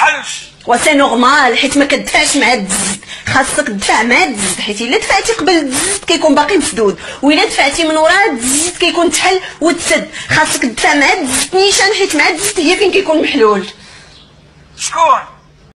تحلش. وسي نورمال حيت ما كدفعش مع الدزد، خاصك تدفع مع الدزد، حيت الا دفعتي قبل الدزد كيكون باقي مسدود، والا دفعتي من ورا الدزد كيكون تحل وتسد. خاصك تدفع مع الدزد نيشان، حيت مع الدزد هي فين كيكون محلول. شكون؟